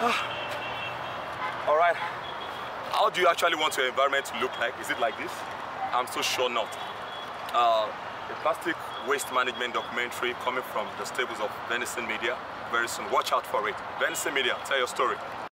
All right. How do you actually want your environment to look like? Is it like this? I'm so sure not. A plastic waste management documentary coming from the stables of Venison Media very soon. Watch out for it. Venison Media, tell your story.